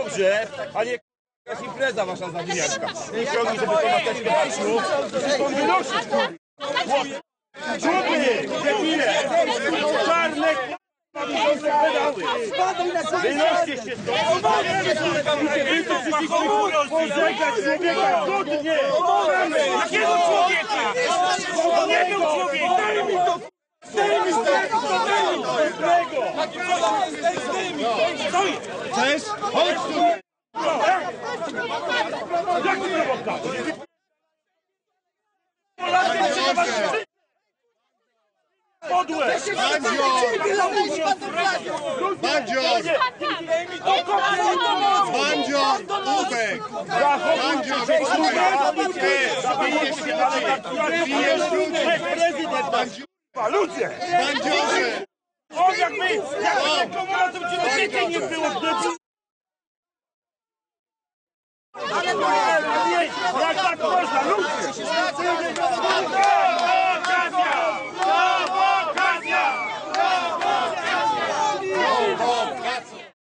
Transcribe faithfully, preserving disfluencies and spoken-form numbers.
dobrze, a nie jakaś impreza wasza zawijaszka. Nie ciągnij sobie to mateczkę patrzu, stąd wynosisz, kurwa. Człowiek, debile, czarne pedały. Wynoście się stąd. Wy tu przyszliście pożegać człowieka godnie. Jakiego człowieka? Jakiego człowieka? Zdejmij z tego! Cześć! Chodź tu! Jak ty prowokator? Podłe! Bandzior! Bandzior! Ubek! Bandzior! Zabijesz się dalej, zabijesz ludzi! Prezydent! Ludzie! Bandziorze! O, jakby, jakby komunizm ci na świecie nie było! Ale nie, jak tak można, ludzie!